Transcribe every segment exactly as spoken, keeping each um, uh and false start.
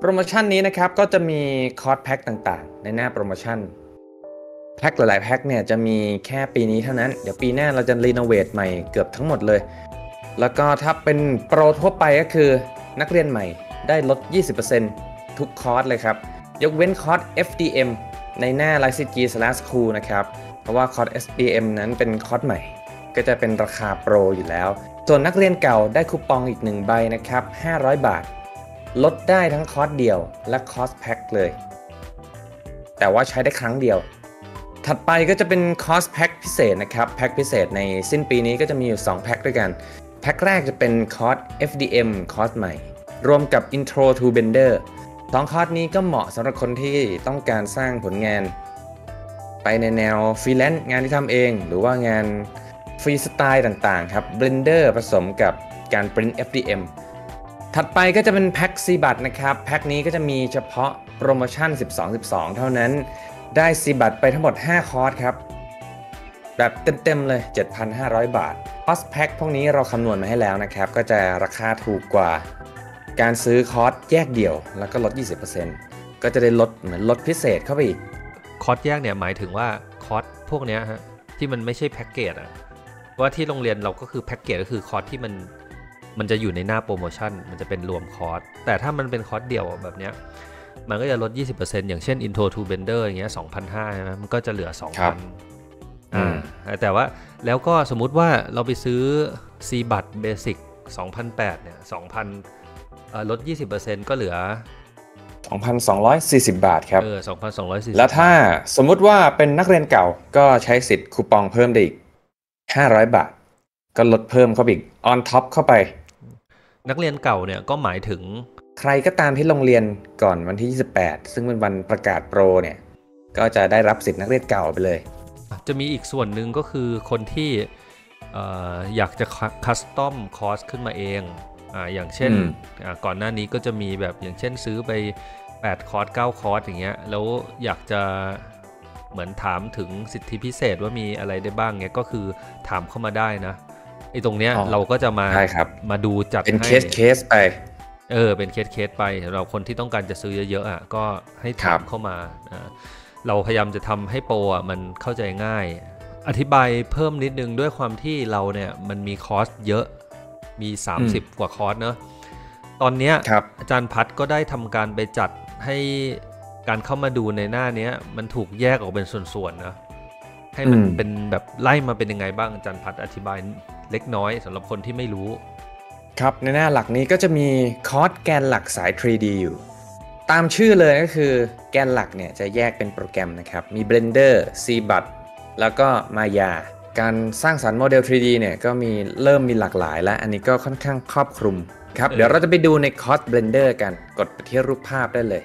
โปรโมชั่นนี้นะครับก็จะมีคอร์สแพ็คต่างๆในหน้าโปรโมชั่นแพ็คหลายๆแพ็คเนี่ยจะมีแค่ปีนี้เท่านั้นเดี๋ยวปีหน้าเราจะรีโนเวทใหม่เกือบทั้งหมดเลยแล้วก็ถ้าเป็นโปรทั่วไปก็คือนักเรียนใหม่ได้ลด ยี่สิบเปอร์เซ็นต์ ทุกคอร์สเลยครับยกเว้นคอร์ส เอฟ ดี เอ็ม ในหน้า ไลฟ์ ซี จี สแลช คูล นะครับเพราะว่าคอร์ส เอฟ ดี เอ็ม นั้นเป็นคอร์สใหม่ก็จะเป็นราคาโปรอยู่แล้วส่วนนักเรียนเก่าได้คูปองอีกหนึ่งใบนะครับห้าร้อยบาทลดได้ทั้งคอร์สเดียวและคอร์สแพ็คเลยแต่ว่าใช้ได้ครั้งเดียวถัดไปก็จะเป็นคอร์สแพ็คพิเศษนะครับแพ็คพิเศษในสิ้นปีนี้ก็จะมีอยู่สองแพ็คด้วยกันแพ็คแรกจะเป็นคอร์ส เอฟ ดี เอ็ม คอร์สใหม่รวมกับ Intro to Blender สองคอร์สนี้ก็เหมาะสำหรับคนที่ต้องการสร้างผลงานไปในแนวฟรีแลนซ์งานที่ทำเองหรือว่างานฟรีสไตล์ต่างๆครับ Blender ผสมกับการ Print เอฟ ดี เอ็ม ถัดไปก็จะเป็นแพ็ค ซี บัต นะครับแพ็คนี้ก็จะมีเฉพาะโปรโมชั่นสิบสอง สิบสองเท่านั้นได้ ซี บัต ไปทั้งหมดห้าคอร์สครับแบบเต็มๆเลย เจ็ดพันห้าร้อย บาทคอร์สแพ็คพวกนี้เราคำนวณมาให้แล้วนะครับก็จะราคาถูกกว่าการซื้อคอร์สแยกเดี่ยวแล้วก็ลด ยี่สิบเปอร์เซ็นต์ ก็จะได้ลดเหมือนลดพิเศษเข้าไปอีกคอร์สแยกเนี่ยหมายถึงว่าคอร์สพวกนี้ฮะที่มันไม่ใช่แพ็กเกจอะว่าที่โรงเรียนเราก็คือแพ็กเกจก็คือคอร์สที่มันมันจะอยู่ในหน้าโปรโมชั่นมันจะเป็นรวมคอร์สแต่ถ้ามันเป็นคอร์สเดี่ยวแบบเนี้ยมันก็จะลด ยี่สิบเปอร์เซ็นต์ อย่างเช่น Intro to Blender อย่างเงี้ย สองพันห้าร้อย ใช่ไหมมันก็จะเหลือ สองพัน อ่าแต่ว่าแล้วก็สมมุติว่าเราไปซื้อ ซี บัต Basic สองพันแปดร้อย เนี่ย สองพัน เอ่อลด ยี่สิบเปอร์เซ็นต์ ก็เหลือสองพันสองร้อยสี่สิบ บาทครับเออ สองพันสองร้อยสี่สิบแล้วถ้าสมมุติว่าเป็นนักเรียนเก่าก็ใช้สิทธิ์คูปองเพิ่มได้อีกห้าร้อยบาทก็ลดเพิ่มเข้าไปอีก on top เข้าไปนักเรียนเก่าเนี่ยก็หมายถึงใครก็ตามที่ลงเรียนก่อนวันที่ยี่สิบแปดซึ่งเป็นวันประกาศโปรเนี่ยก็จะได้รับสิทธิ์นักเรียนเก่าไปเลยจะมีอีกส่วนหนึ่งก็คือคนที่เอ่ออยากจะคัสตอมคอร์สขึ้นมาเองอ่าอย่างเช่นอ่าก่อนหน้านี้ก็จะมีแบบอย่างเช่นซื้อไปแปดคอร์สเก้าคอร์สอย่างเงี้ยแล้วอยากจะเหมือนถามถึงสิทธิพิเศษว่ามีอะไรได้บ้างเงี้ยก็คือถามเข้ามาได้นะไอ้ตรงเนี้ยเราก็จะมามาดูจัดเป็นเคสเคสไปเออเป็นเคสเคสไปเราคนที่ต้องการจะซื้อเยอะๆอ่ะก็ให้ถามเข้ามาเราพยายามจะทำให้โปรอ่ะมันเข้าใจง่ายอธิบายเพิ่มนิดนึงด้วยความที่เราเนี่ยมันมีคอร์สเยอะมีสามสิบกว่าคอร์สเนอะตอนเนี้ยอาจารย์พัดก็ได้ทำการไปจัดให้การเข้ามาดูในหน้านี้มันถูกแยกออกเป็นส่วนๆนะให้มันเป็นแบบไล่มาเป็นยังไงบ้างอาจารย์พัดอธิบายเล็กน้อยสำหรับคนที่ไม่รู้ครับในหน้าหลักนี้ก็จะมีคอร์สแกนหลักสาย ทรี ดี อยู่ตามชื่อเลยก็คือแกนหลักเนี่ยจะแยกเป็นโปรแกรมนะครับมี Blender ซี บัต แล้วก็ Maya การสร้างสรรค์โมเดล ทรี ดี เนี่ยก็มีเริ่มมีหลากหลายแล้วอันนี้ก็ค่อนข้างครอบคลุมครับ เดี๋ยวเราจะไปดูในคอร์ส Blender กันกดไปที่รูปภาพได้เลย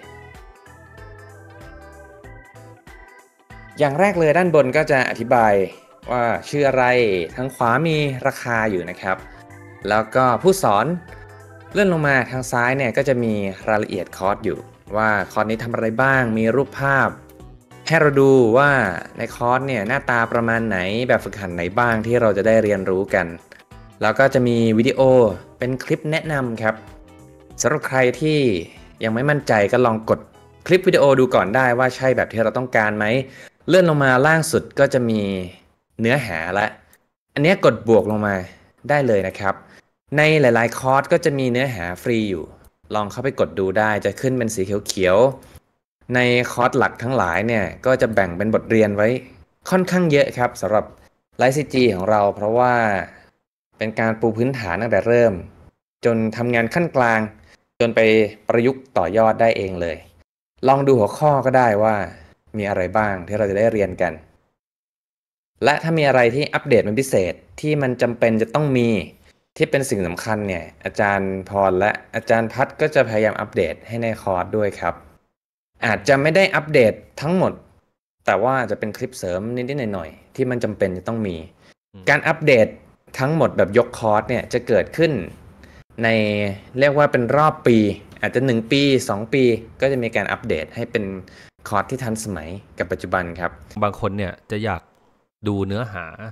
อย่างแรกเลยด้านบนก็จะอธิบายว่าชื่ออะไรทางขวามีราคาอยู่นะครับแล้วก็ผู้สอนเลื่อนลงมาทางซ้ายเนี่ยก็จะมีรายละเอียดคอร์สอยู่ว่าคอร์สนี้ทำอะไรบ้างมีรูปภาพให้เราดูว่าในคอร์สเนี่ยหน้าตาประมาณไหนแบบฝึกหัดไหนบ้างที่เราจะได้เรียนรู้กันแล้วก็จะมีวิดีโอเป็นคลิปแนะนำครับสำหรับใครที่ยังไม่มั่นใจก็ลองกดคลิปวิดีโอดูก่อนได้ว่าใช่แบบที่เราต้องการไหมเลื่อนลงมาล่างสุดก็จะมีเนื้อหาและอันนี้กดบวกลงมาได้เลยนะครับในหลายๆคอร์สก็จะมีเนื้อหาฟรีอยู่ลองเข้าไปกดดูได้จะขึ้นเป็นสีเขียวๆในคอร์สหลักทั้งหลายเนี่ยก็จะแบ่งเป็นบทเรียนไว้ค่อนข้างเยอะครับสำหรับ ไลฟ์ ซี จี ของเราเพราะว่าเป็นการปูพื้นฐานตั้งแต่เริ่มจนทำงานขั้นกลางจนไปประยุกต์ต่อยอดได้เองเลยลองดูหัวข้อก็ได้ว่ามีอะไรบ้างที่เราจะได้เรียนกันและถ้ามีอะไรที่อัปเดตเป็นพิเศษที่มันจำเป็นจะต้องมีที่เป็นสิ่งสำคัญเนี่ยอาจารย์พรและอาจารย์พัดก็จะพยายามอัปเดตให้ในคอร์สด้วยครับอาจจะไม่ได้อัปเดตทั้งหมดแต่ว่าจะเป็นคลิปเสริมนิดๆหน่อยๆที่มันจำเป็นจะต้องมีการอัปเดตทั้งหมดแบบยกคอร์สเนี่ยจะเกิดขึ้นในเรียกว่าเป็นรอบปีอาจจะหนึ่งปีสองปีก็จะมีการอัปเดตให้เป็นคอร์สที่ทันสมัยกับปัจจุบันครับบางคนเนี่ยจะอยากดูเนื้อหา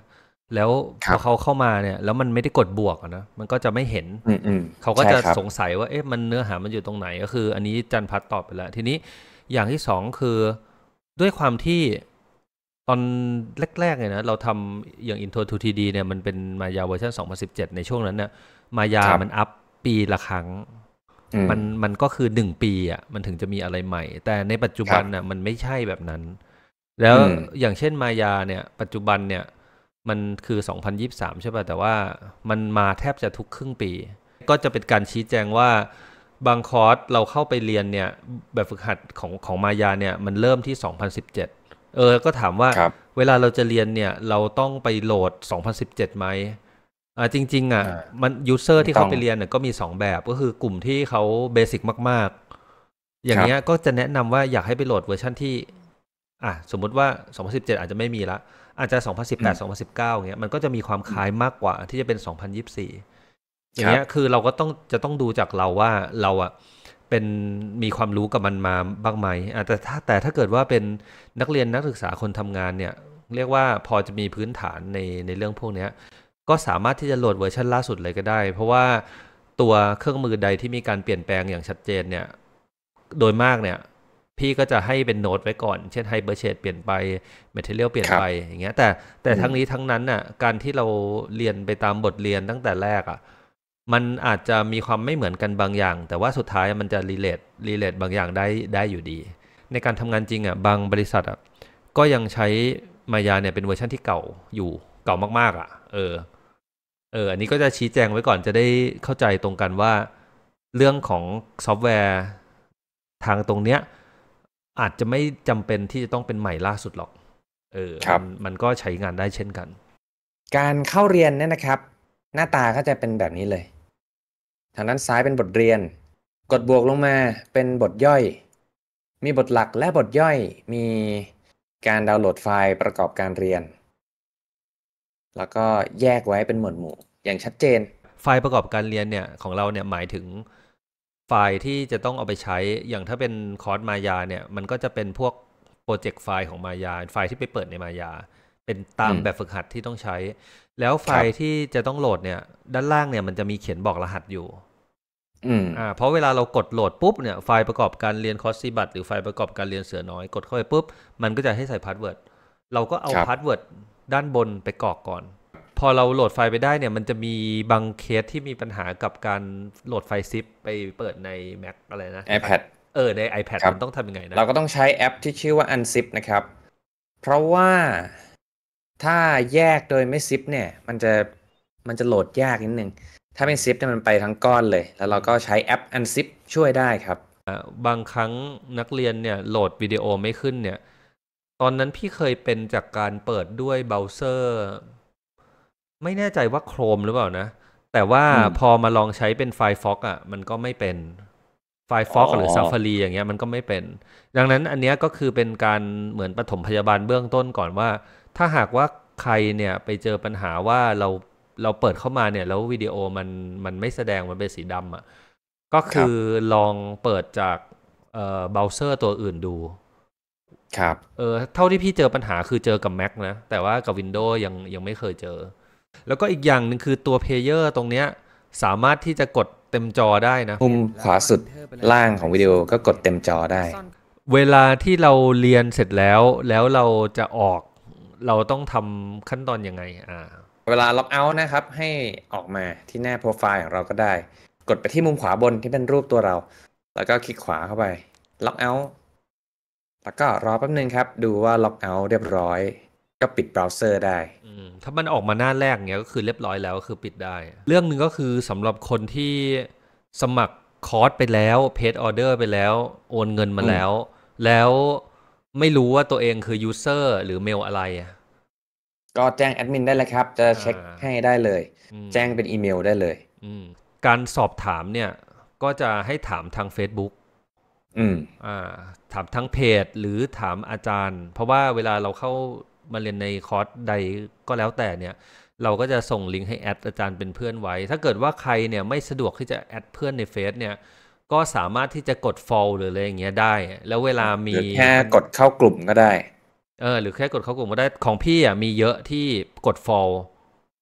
แล้วพอเขาเข้ามาเนี่ยแล้วมันไม่ได้กดบวกนะมันก็จะไม่เห็นเขาก็จะสงสัยว่าเอ๊ะมันเนื้อหามันอยู่ตรงไหนก็คืออันนี้จันพัฒตอบไปแล้วทีนี้อย่างที่สองคือด้วยความที่ตอนแรกๆเลยนะเราทำอย่าง Intro ทู ที ดี เนี่ยมันเป็นมายาเวอร์ชันสองพันสิบเจ็ดในช่วงนั้นเนี่ยมายามันอัพปีละครั้งมันมันก็คือหนึ่งปีอ่ะมันถึงจะมีอะไรใหม่แต่ในปัจจุบันน่ะมันไม่ใช่แบบนั้นแล้วอย่างเช่นมายาเนี่ยปัจจุบันเนี่ยมันคือสองพันยี่สิบสามใช่ป่ะแต่ว่ามันมาแทบจะทุกครึ่งปีก็จะเป็นการชี้แจงว่าบางคอร์สเราเข้าไปเรียนเนี่ยแบบฝึกหัดของของมายาเนี่ยมันเริ่มที่สองพันสิบเจ็ดเออก็ถามว่าเวลาเราจะเรียนเนี่ยเราต้องไปโหลดสองพันสิบเจ็ดไหมอ่าจริงๆอ่ะมันยูเซอร์ที่เขาไปเรียนเนี่ยก็มีสองแบบก็คือกลุ่มที่เขาเบสิกมากๆอย่างเงี้ยก็จะแนะนำว่าอยากให้ไปโหลดเวอร์ชันที่อ่ะสมมุติว่าสองพันสิบเจ็ดอาจจะไม่มีละอาจจะสองพันสิบแปด สองพันสิบเก้าอย่างเงี้ยมันก็จะมีความคล้ายมากกว่าที่จะเป็นสองพันยี่สิบสี่อย่างเงี้ยคือเราก็ต้องจะต้องดูจากเราว่าเราอ่ะเป็นมีความรู้กับมันมาบ้างไหมแต่ถ้าแต่ถ้าเกิดว่าเป็นนักเรียนนักศึกษาคนทำงานเนี่ยเรียกว่าพอจะมีพื้นฐานในในเรื่องพวกนี้ก็สามารถที่จะโหลดเวอร์ชันล่าสุดเลยก็ได้เพราะว่าตัวเครื่องมือใดที่มีการเปลี่ยนแปลงอย่างชัดเจนเนี่ยโดยมากเนี่ยพี่ก็จะให้เป็นโน้ตไว้ก่อนเช่นไฮเบอร์เชดเปลี่ยนไปเมทีเรียลเปลี่ยนไปอย่างเงี้ยแต่แต่ทั้งนี้ทั้งนั้นน่ะการที่เราเรียนไปตามบทเรียนตั้งแต่แรกอ่ะมันอาจจะมีความไม่เหมือนกันบางอย่างแต่ว่าสุดท้ายมันจะรีเลทรีเลทบางอย่างได้ได้อยู่ดีในการทำงานจริงอ่ะบางบริษัทอ่ะก็ยังใช้มายาเนี่ยเป็นเวอร์ชันที่เก่าอยู่เก่ามากๆอ่ะเออเอออันนี้ก็จะชี้แจงไว้ก่อนจะได้เข้าใจตรงกันว่าเรื่องของซอฟต์แวร์ทางตรงเนี้ยอาจจะไม่จำเป็นที่จะต้องเป็นใหม่ล่าสุดหรอกเออมันมันก็ใช้งานได้เช่นกันการเข้าเรียนเนี่ยนะครับหน้าตาก็จะเป็นแบบนี้เลยทางด้านซ้ายเป็นบทเรียนกดบวกลงมาเป็นบทย่อยมีบทหลักและบทย่อยมีการดาวน์โหลดไฟล์ประกอบการเรียนแล้วก็แยกไว้เป็นหมวดหมู่อย่างชัดเจนไฟล์ประกอบการเรียนเนี่ยของเราเนี่ยหมายถึงไฟล์ที่จะต้องเอาไปใช้อย่างถ้าเป็นคอร์สมายาเนี่ยมันก็จะเป็นพวกโปรเจกต์ไฟล์ของมายาไฟล์ที่ไปเปิดในมายาเป็นตามแบบฝึกหัดที่ต้องใช้แล้วไฟล์ที่จะต้องโหลดเนี่ยด้านล่างเนี่ยมันจะมีเขียนบอกรหัสอยู่อืมอ่าเพราะเวลาเรากดโหลดปุ๊บเนี่ยไฟล์ประกอบการเรียนคอร์สซีบัตหรือไฟล์ประกอบการเรียนเสือน้อยกดเข้าไปปุ๊บมันก็จะให้ใส่พาสเวิร์ดเราก็เอาพาสเวิร์ดด้านบนไปกรอกก่อนพอเราโหลดไฟล์ไปได้เนี่ยมันจะมีบางเคสที่มีปัญหากับการโหลดไฟล์ซิปไปเปิดใน Mac อะไรนะ iPad เออใน iPad มันต้องทำยังไงนะเราก็ต้องใช้แอปที่ชื่อว่า Unzip นะครับเพราะว่าถ้าแยกโดยไม่ซิปเนี่ยมันจะมันจะโหลดยากนิดนึงถ้าเป็นซิปเนี่ยมันไปทั้งก้อนเลยแล้วเราก็ใช้แอป Unzip ช่วยได้ครับบางครั้งนักเรียนเนี่ยโหลดวิดีโอไม่ขึ้นเนี่ยตอนนั้นพี่เคยเป็นจากการเปิดด้วยเบราว์เซอร์ไม่แน่ใจว่า Chrome หรือเปล่านะแต่ว่าพอมาลองใช้เป็น Firefox อ่ะมันก็ไม่เป็น Firefox หรือ Safari อย่างเงี้ยมันก็ไม่เป็นดังนั้นอันเนี้ยก็คือเป็นการเหมือนปฐมพยาบาลเบื้องต้นก่อนว่าถ้าหากว่าใครเนี่ยไปเจอปัญหาว่าเราเราเปิดเข้ามาเนี่ยแล้ววิดีโอมันมันไม่แสดงมันเป็นสีดำอ่ะก็คือลองเปิดจากเอ่อเบราว์เซอร์ตัวอื่นดูครับเออเท่าที่พี่เจอปัญหาคือเจอกับ Mac นะแต่ว่ากับ Windows ยังยังไม่เคยเจอแล้วก็อีกอย่างนึงคือตัวเพลเยอร์ตรงเนี้ยสามารถที่จะกดเต็มจอได้นะมุมขวาสุดล่างของวิดีโอก็กดเต็มจอได้เวลาที่เราเรียนเสร็จแล้วแล้วเราจะออกเราต้องทำขั้นตอนยังไงอ่าเวลาล็อกเอาท์นะครับให้ออกมาที่หน้าโปรไฟล์ของเราก็ได้กดไปที่มุมขวาบนที่เป็นรูปตัวเราแล้วก็คลิกขวาเข้าไปล็อกเอาท์แล้วก็รอแป๊บนึงครับดูว่าล็อกเอาท์เรียบร้อยก็ปิดเบราว์เซอร์ได้ถ้ามันออกมาหน้าแรกเงี้ยก็คือเรียบร้อยแล้วก็คือปิดได้เรื่องนึงก็คือสำหรับคนที่สมัครคอร์สไปแล้วเพจออเดอร์ไปแล้วโอนเงินมาแล้วแล้วไม่รู้ว่าตัวเองคือยูเซอร์หรือเมลอะไรก็แจ้งแอดมินได้เลยครับจะเช็คให้ได้เลยแจ้งเป็นอีเมลได้เลยการสอบถามเนี่ยก็จะให้ถามทาง Facebook อืมอ่าถามทั้งเพจหรือถามอาจารย์เพราะว่าเวลาเราเข้ามาเรียนในคอร์สใดก็แล้วแต่เนี่ยเราก็จะส่งลิงก์ให้แอดอาจารย์เป็นเพื่อนไว้ถ้าเกิดว่าใครเนี่ยไม่สะดวกที่จะแอดเพื่อนในเฟซเนี่ยก็สามารถที่จะกด follow หรืออะไรอย่างเงี้ยได้แล้วเวลามีแค่กดเข้ากลุ่มก็ได้เออหรือแค่กดเข้ากลุ่มก็ได้ของพี่อ่ะมีเยอะที่กด follow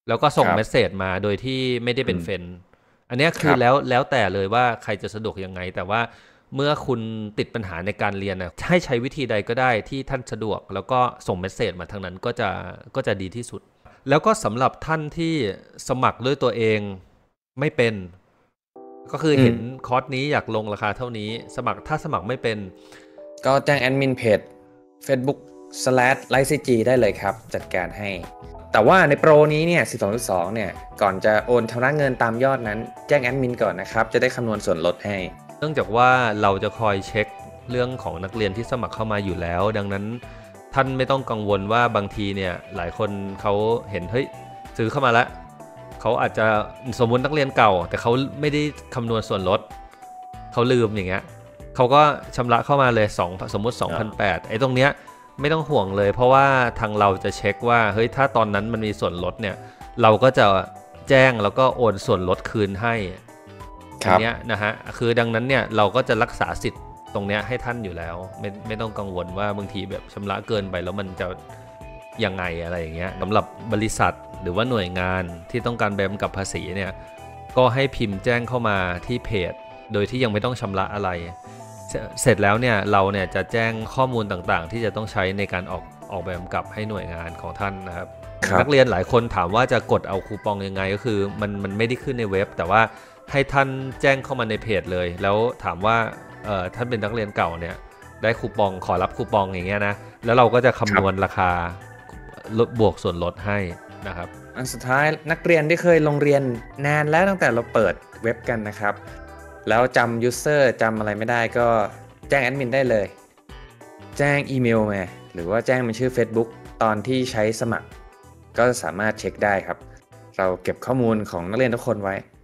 แล้วก็ส่งครับเมสเสจมาโดยที่ไม่ได้เป็นอืมเฟรนด์อันเนี้ยคคือรับแล้วแล้วแต่เลยว่าใครจะสะดวกยังไง แต่ว่าเมื่อคุณติดปัญหาในการเรียนนะให้ใช้วิธีใดก็ได้ที่ท่านสะดวก แล้วก็ส่งเมสเสจมาทางนั้นก็จะก็จะดีที่สุด แล้วก็สำหรับท่านที่สมัครด้วยตัวเองไม่เป็น ก็คืออืมเห็นคอร์สนี้อยากลงราคาเท่านี้สมัครถ้าสมัครไม่เป็นก็แจ้งแอดมินเพจ Facebook slash ไลฟ์ซีจีได้เลยครับ จัดการให้ แต่ว่าในโปรนี้เนี่ย สิบสองจุดสอง เนี่ย ก่อนจะโอนชำระเงินตามยอดนั้น แจ้งแอดมินก่อนนะครับ จะได้คำนวณส่วนลดให้เนื่องจากว่าเราจะคอยเช็คเรื่องของนักเรียนที่สมัครเข้ามาอยู่แล้ว ดังนั้นท่านไม่ต้องกังวลว่าบางทีเนี่ยหลายคนเขาเห็นเฮ้ยซื้อเข้ามาแล้วเขาอาจจะสมมุตินักเรียนเก่าแต่เขาไม่ได้คำนวณส่วนลดเขาลืมอย่างเงี้ยเขาก็ชำระเข้ามาเลยสองสมมุติ สองพันแปดร้อย ไอ้ตรงเนี้ยไม่ต้องห่วงเลยเพราะว่าทางเราจะเช็คว่าเฮ้ยถ้าตอนนั้นมันมีส่วนลดเนี่ยเราก็จะแจ้งแล้วก็โอนส่วนลดคืนให้อันเนี้ยนะฮะคือดังนั้นเนี่ยเราก็จะรักษาสิทธิ์ตรงเนี้ยให้ท่านอยู่แล้วไม่ไม่ต้องกังวลว่าบางทีแบบชำระเกินไปแล้วมันจะยังไงอะไรอย่างเงี้ยสำหรับบริษัทหรือว่าหน่วยงานที่ต้องการใบกำกับภาษีเนี่ยก็ให้พิมพ์แจ้งเข้ามาที่เพจโดยที่ยังไม่ต้องชำระอะไรเสร็จแล้วเนี่ยเราเนี่ยจะแจ้งข้อมูลต่างๆที่จะต้องใช้ในการออกออกใบกำกับให้หน่วยงานของท่านนะครับนักเรียนหลายคนถามว่าจะกดเอาคูปองยังไงก็คือมันมันไม่ได้ขึ้นในเว็บแต่ว่าให้ท่านแจ้งเข้ามาในเพจเลยแล้วถามว่าเอ่อท่านเป็นนักเรียนเก่าเนี่ยได้คูปองขอรับคูปองอย่างเงี้ยนะแล้วเราก็จะคำนวณราคาลดบวกส่วนลดให้นะครับอันสุดท้ายนักเรียนที่เคยลงเรียนนานแล้วตั้งแต่เราเปิดเว็บกันนะครับแล้วจำยูเซอร์จำอะไรไม่ได้ก็แจ้งแอดมินได้เลยแจ้งอีเมลมาหรือว่าแจ้งเป็นชื่อ Facebook ตอนที่ใช้สมัครก็สามารถเช็คได้ครับเราเก็บข้อมูลของนักเรียนทุกคนไว้